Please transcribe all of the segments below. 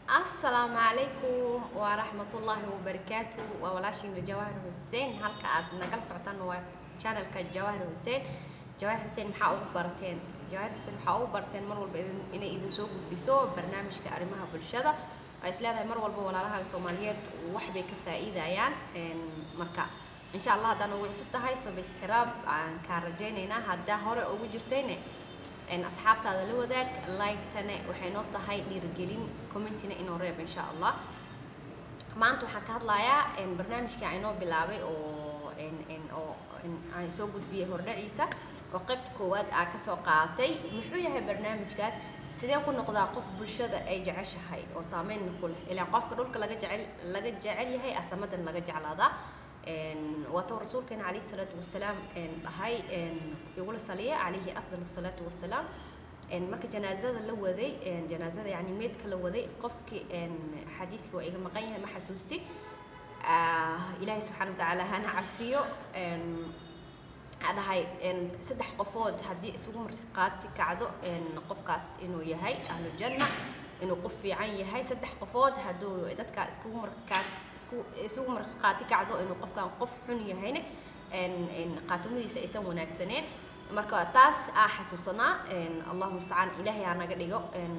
السلام عليكم ورحمة الله وبركاته وولاشين جواهر حسين halka aad nagal socotaan waa channelka Jawahar Hussein. Jawahar Hussein maxaa ugu barteen Jawahar Hussein maxaa ugu barteen mar walba inay idin soo gudbiso barnaamijka arrimaha bulshada ay isleedahay mar walba walaalaha Soomaaliyeed wax bay ka faa'iidayaan marka insha Allah hadaan ugu cusub tahay subscribe aan ka rajaynaynaa hadda hore ugu jirtayna asxaabtaada la wadaag like-tana waxay noo tahay dhiirigelin commentina inoo reeb insha Allah maanta waxaan ka hadlayaa barnaamijka ay noo bilaabay oo ay soo gudbiyay hordhaciisa oo qaybta koowaad ah ka soo qaatay muxuu yahay barnaamijkaas sidee ku noqdaa qof bulshada ay jeceshahay oo saameyn ku leh ilaa qofka dhulka laga jecel yahay asamadan laga jeclaada واتو رسولكنا عليه الصلاة والسلام هاي يقول صليه عليه أفضل الصلاة والسلام مركز جنازة اللوذي جنازة يعني ميت كلوذي قفك حديثك وإيجا مقايها ما حسوستي إلهي سبحانه وتعالى هنا عفيه هذا هاي سدح قفود هدي سوق مرتقات كعدو قفكاس إنه يهاي أهل الجنة إنه قفي عين هاي سدح قفود هدو دتك اسكو مرقاتي كعدو إنه قف كان قف حنية هنا إن قاتمدي سيسمو ناكسنين مركا تاس حسوسنا إن الله المستعان إلهي أنا قد يجو إن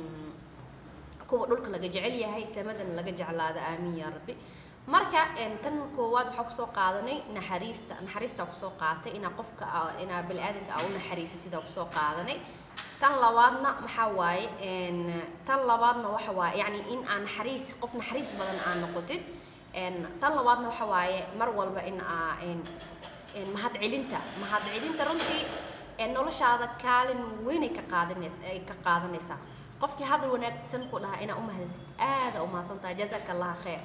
كو دولك لقى جعلي هاي سمدن لقى جعل هذا آمين يا ربي مركا إن تن كواد وحق سوق قاضني نحريست سوق قاطي إن قفك إن بالآدم أو نحريستي ده سوق قاضني tan labaadna maxaa waaye tan labaadna waxa waaye yani in aan xariis qof naxariis badan aan noqotid tan labaadna waxa waaye mar walba in mahad celinta runtii noloshaada kaalin weyn ka qaadanaysa qofkii hadal wanaagsan ku dhaha ina u mahadsid aad u mahadsantahay jazakallahu khair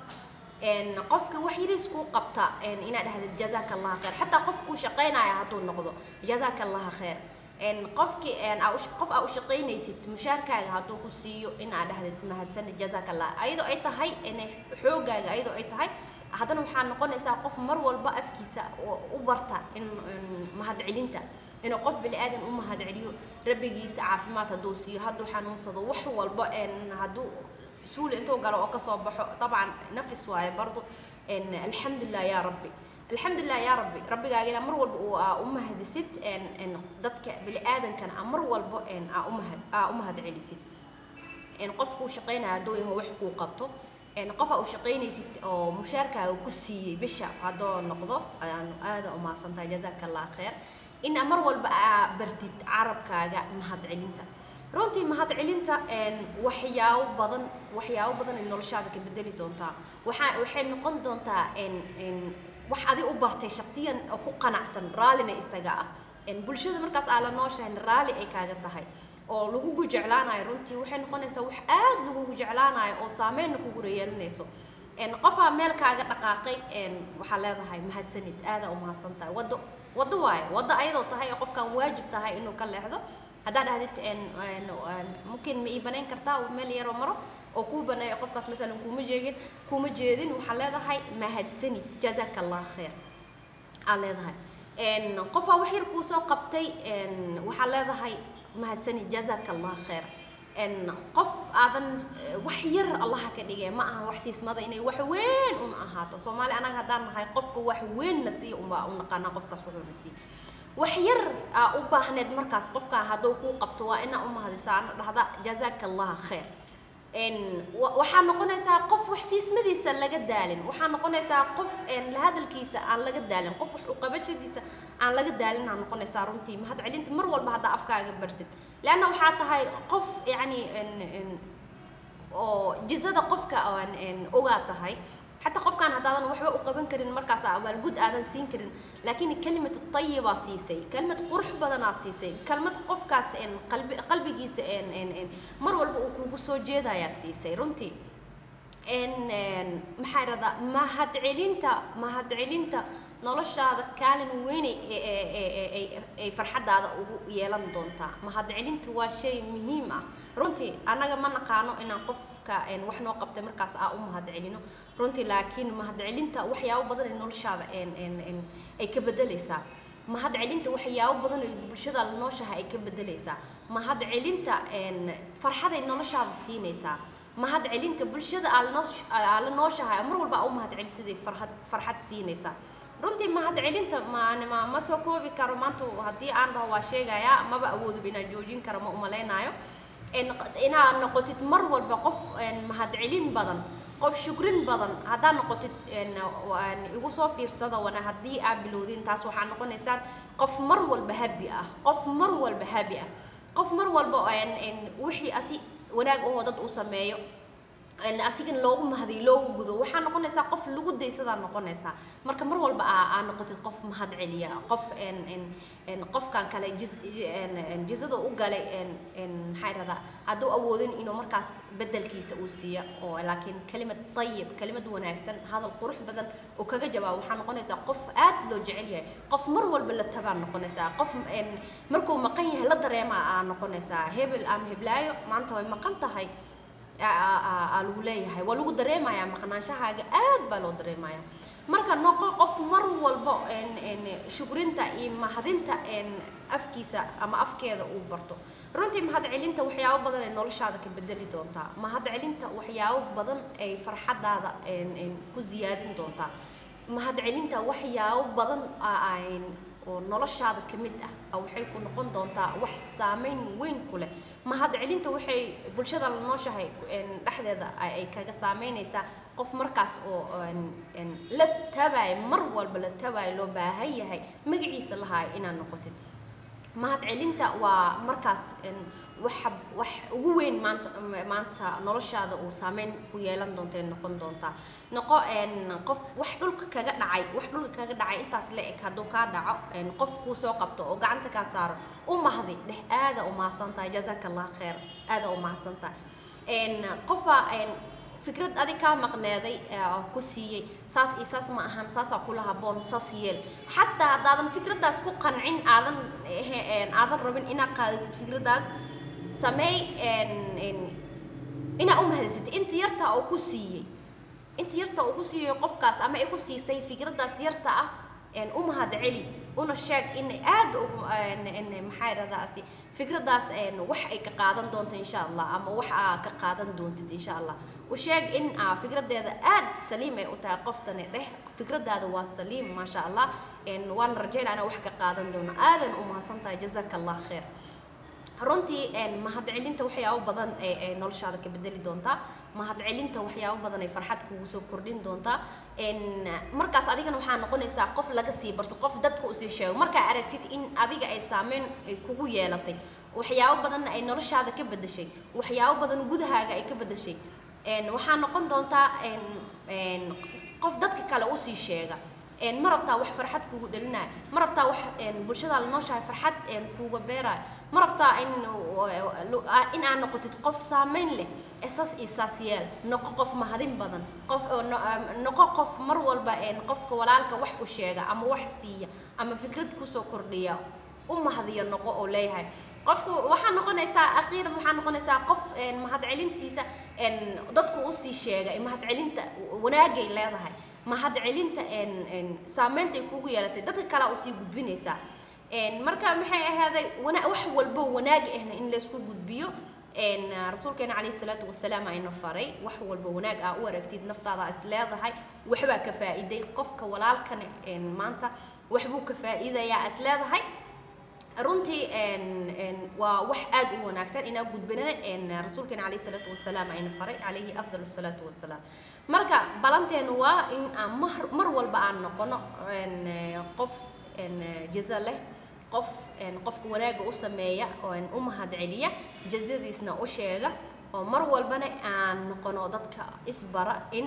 qofka wax yariis ku qabta ina dhahdid jazakallahu khair hatta qofku shaqeynaya haduu noqdo jazakallahu khair qofki qof aa u shaqeynaysid mushaarkaaga haduu ku siiyo in aad dhahdid mahadsan jazakallah ayadoo ay tahay inay xoogaaga ayadoo ay tahay haddana waxaa noqonaysaa qof mar walba afkiisa u barta in mahad celinta inuu qof bini aadan u mahad celiyo rabbigiisa caafimaad haduu siiyo haduu xanuunsado wax walba haduu suul intuu galo oo ka soo baxo طبعا nafis waaye bardo alxamdulillah ya rabbi الحمد لله يا ربي ربي قاعد أمر وأمهد ست إن ضدك بالآذن كان أمر والب إن أمهد علي ست إن قفكوا شقينا هدوي هو وحكوا قبطه إن قفوا شقيني ست أو مشاركة وكسي بشع هذا النقطة هذا وما صنت جزاك الله خير إن أمر والب بردد عرب كاجا مهد علينتا runtii mahad celinta waxyaabo badan in noloshaada ka bedeli doonta waxay noqon doontaa wax adi u bartay shakhsiyan oo ku qanacsan raalina isaga ah bulshada markaas aan la nooshayn raali ay kaaga tahay oo lagu jeclaanayo runtii waxay noqonaysaa wax aad lagu jeclaanayo oo saameyn kugu yeelanayso qofa meel kaaga dhaqaaqay waxa leedahay mahadsanid aad u mahadsantahay wado waaye wado ayadoo tahay qofkan waajib tahay inuu ka leexdo هذا هذيت ممكن يبنين كرتا ومال يرو مرة أو كوبنا يقف كاس مثلا كوم جيدين وحلا هاي ما هالسنة جزاك الله خير على هاي قفا وحير كوسا قبتي وحلا هاي ما هالسنة جزاك الله خير قف أذن وحير الله كديه ما وحسيس ماذا إني وحوين أهاته صومالي أنا هذا هاي قفك وحوين نسي ونقنا قف كاس وحوين نسي وحير أوباهند مركز قفك هذا كو قبتوا إن هذا سان هذا جزاك الله خير وحنا قلنا قف وحسيس مدي سلقة دالين وحنا قلنا قف لهذا الكيس عن لقة دالين قف وقبش ديس عن لقة دالين عن قلنا رمتي ما هاد علين تمر ولا بعد أفكار برتد لأنه حتى هاي قف يعني جزء قفك أو أوقات هاي حتى قف كان هذا وحبه وقبن كرين مركز أو الجود آذان سين كرين لكن كلمة الطيبة سيسي كلمة قرح بدنا سيسي كلمة قف كاس قلبي جيس مر والبقو سوجيدا يا سيسي رنتي محارة ما هتعلنت نولش هذا كالن ويني فرحة هذا يلان دونتا ما هتعلنت هو شيء مهم رنتي أنا ما نقانو إن قف كأن وحنا وقبت مركز هاد علينه رنتي لكن ما هاد علنت وحياة بدل النولش هذا أي كبدليسا ما هاد علنت وحياة بدل البلشة النوشة هاي كبدليسا ما هاد علنت فرحة النولش هذا سينيسا mahad celinta bulshada aan la nooshahay mar walba u mahad celisidii farxad siinaysa runtii mahad celinta ma soo koobi karo maanta haddii aan dhaho waa sheegaya maba awoodo inaan joojin karo ma umaleynayo inaad noqotid mar walba qof mahad celin badan qof shukrin badan haddaad noqotid igu soo fiirsada wana haddii aad bilowdin taas waxaa noqonaysaan qof mar walba habi ah qof mar walba habi ah qof mar walba wixii asi wanaag oo dad u sameeyo asigan loogu mahadiyo loogu gudo waxaa noqonaysaa qof lagu daysadaa noqonaysaa marka mar walba aan noqotid qof mahad celiya qof qofkan kale jisada u galay maxay radaa hadduu awoodin inuu markaas bedelkiisa uu siiyo oo laakiin kalimad tayyib kalimad wanaagsan hadal qurux badan oo kaga jawaab waxaa noqonaysaa qof aad loo jecel yahay qof mar walba la tabaan noqonaysaa qof markuu maqan yahay la dareema aan noqonaysaa hebel ama heblaayo maanta way maqan tahay lagu leeyahay waa lagu dareemayaa maqnaanshahaaga aad baa loo dareemayaa marka noqo qof mar walba shukrinta iyo mahadinta afkiisa ama afkeeda uu barto runtii mahad celinta waxyaabo badan ay noloshaada ka bedeli doontaa mahad celinta waxyaabo badan ay farxadaada ku ziyaadin doontaa mahad celinta waxyaabo badan oo noloshaada kamid ah waxay ku noqon doontaa wax saameyn weyn ku leh mahad celinta waxay bulshada la nooshahay dhaxdeeda ay kaga saameynaysaa qof markaas oo la tabay mar walba la tabay loo baahan yahay magaciisa lahaay inaad noqotid mahad celinta waa markaas wax ugu weyn maanta noloshaada uu saameyn ku yeelan doonto noqon doonta noqo qof wax dhulka kaga dhacay intaas la eg hadduu kaa dhaco qof kuu soo qabto oo gacanta kaa saaro u mahdi dheh aada u mahadsantahay jazakallah kheer aada u mahadsantahay qofa fikrad adig kaa maqneeday ku siiyey saas iyo saas ma ahan saasaa kula haboon saas yeel xataa haddaadan fikradaas ku qancin aadan rabin inaad qaadatid fikradaas sameey inaad u mahadisatid inta yarta oo ku siiyey qofkaas ama ay ku siisay fikradaas yarta ah u mahad celi una sheeg in aad maxay radaasi fikradaas wax ay ka qaadan doonto insha Allah ama wax aad ka qaadan doontid insha Allah u sheeg in fikradeeda aad saliim ay u tahay qoftani dheh fikradaada waa saliim ma sha Allah waan rajaynaa wax ka qaadan doono aadan u mahadsantahay jazakallah khair runtii mahad celinta waxyaabo badan ay noloshaada ka bedeli doontaa mahad celinta waxyaabo badan ay farxad kugu soo kordhin doontaa markaas adigana waxaa noqonaysaa qof laga sii barto qof dadka u sii sheego markaa aragtid in adiga ay saameyn ay kugu yeelatay waxyaabo badan ay noloshaada ka bedeshay waxyaabo badan gudahaaga ay ka bedeshay waxaa noqon doontaa qof dadka kale u sii sheega ma rabtaa wax farxad kugu dhalinaa ma rabtaa wax bulshada la nooshahay farxad kuuga beeraa ma rabtaa in aan noqotid qof saameyn leh isaas yeel noqo qof mahadin badan noqo qof mar walba qofka walaalka wax u sheega ama wax siiya ama fikrad kusoo kordhiya u mahadiyo noqo oo leeyahay qofku waxaa noqonaysaa akhiiran waxaa noqonaysaa qof mahad celintiisa dadku u sii sheega mahad celinta wanaagay leedahay mahad celinta saameynta ay kugu yeelatay dadka kale u sii gudbinaysaa marka maxay ahaaday wax walba wanaag ahna in la isku gudbiyo rasuulkeena calayhi salaatu wasalaam ayna faray wax walba wanaag ah u aragtid naftaada is leedahay waxbaa ka faa'iiday qofka walaalkan maanta waxbuu ka faa'iidayaa is leedahay runtii waa wax aad u wanaagsan inaa gudbinana rasuulkeena calayhi salaatu wasalaam ayna faray calayhi afdalu salaatu wasalaam marka balanteenu waa in aan mar walba aan noqono qof jaza leh qof qofka wanaaga u sameeya oo u mahad celiya jazadiisna u sheega oo mar walbana aan noqono dadka isbara in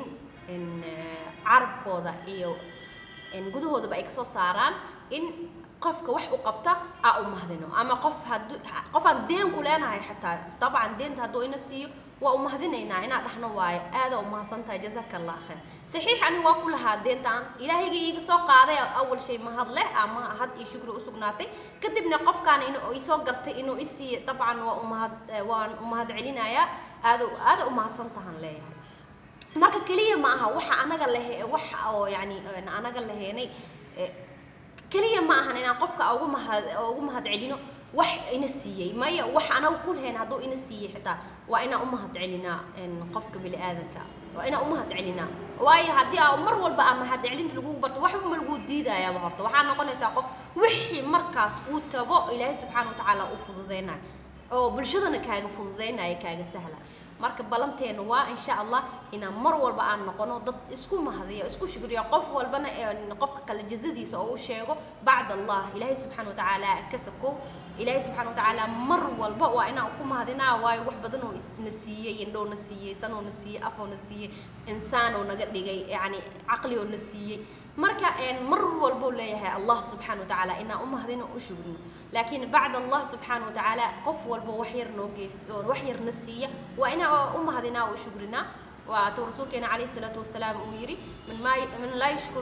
carabkooda iyo gudahoodaba ay kasoo saaraan in qofka wax u qabta u mahdino ama qofaan deen ku leenahay xataa dabcan deenta hadduu ina siiyo waa u mahdinaynaa inaan dhahno waayo aada u mahadsantahay jazakallah khair saxiix ani waa ku lahaa deentaan ilaahayga iiga soo qaaday awal shay mahad leh ama had iyo shukri u sugnaatay kadibna qofkaan inuu isoo gartay inuu isii dabcan waan u mahad celinayaa aada u mahadsantahan leeyahay marka kaliya ma aha waxa anaga leh wax oo yani anaga leheenay kaliya ma ahan inaan qofka ugu mahad celino wax ina siiyay maya wax ana ku leheen haduu ina siiyay xitaa waa ina u mahad celinaa qofka bili aadanka waa ina u mahad celinaa waayo hadii aan mar walba ama mahad celinta lagu barto waxba ma lagu diidaya ma horto waxa noqonaysa qof wixii markaas uu tabo ilaahay subhanahu wa ta'ala u fududeynaa oo bulshadana kaaga fududeynaya kaaga sahla marka balanteena waa insha Allah ina mar walba aan noqono dad isku mahadiyo isku shukriyo qof walbana qofka kala jazadiisa oo u sheego bacda Allah ilaahay subhanahu wa ta'ala kasako ilaahay subhanahu wa ta'ala mar walba waa ina ku mahadinaa waayo wax badan oo isna siiyay indho na siiyay sano na siiyay afo na siiyay insaan oo naga dhigay yani aqli oo na siiyay marka mar walba leeyahay Allah subhanahu wa ta'ala ina u mahadino u shukrino laakiin bacda Allah subhanahu wa ta'ala qof walba wax yar noo geysto wax yar na siiya waa ina u mahadina u shukrina واتو رسولنا عليه الصلاة والسلام ويري من لا يشكر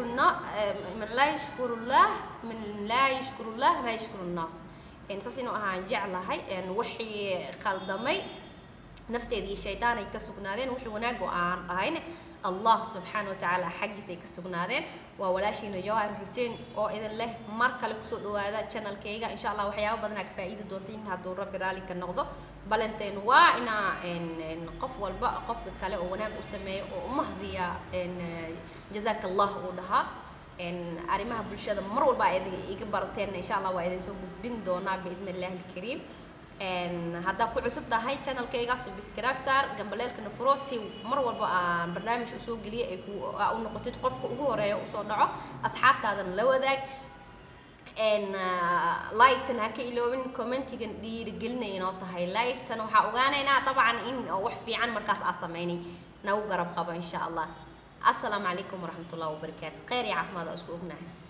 الله ما يشكر الناس إن ساسينو أهان جعلها هاي إن وحي قلدمي نفتي الشيطان يكسبنادين وحي وناجو عن هاين الله سبحانه وتعالى حقي سيكسبنادين وولاشي جواهر حسين أو إذا الله مركل كسر هذا channel كيجا إن شاء الله وحياه بدنا كفائدة دونتين هادو رب رالي كنقضه بلنتين وإنا إن قف والباء قف كله وناج وسمي ومهدية إن جزاك الله ودها إن أريمها بالشدة مرة والباء إذا يكبرتين إن شاء الله وإذا يسوق بندونا بإذن الله الكريم إن هذا كل عصب ده هاي channel كيجا سبسكرايب صار جنب لك نفروسي مرة والباء برنامج أسوق لي أو نقطة قف وجوه وصنعه أصحاب هذا لو ذاك إن لايك تنهكي إلو من كومنتي دير قلنا ينوطة هاي لايك تنوحا وغانا طبعا إن وحفي عن مركز عصميني نو قرب قبا إن شاء الله السلام عليكم ورحمة الله وبركاته خير يا عفماد أسلوبنا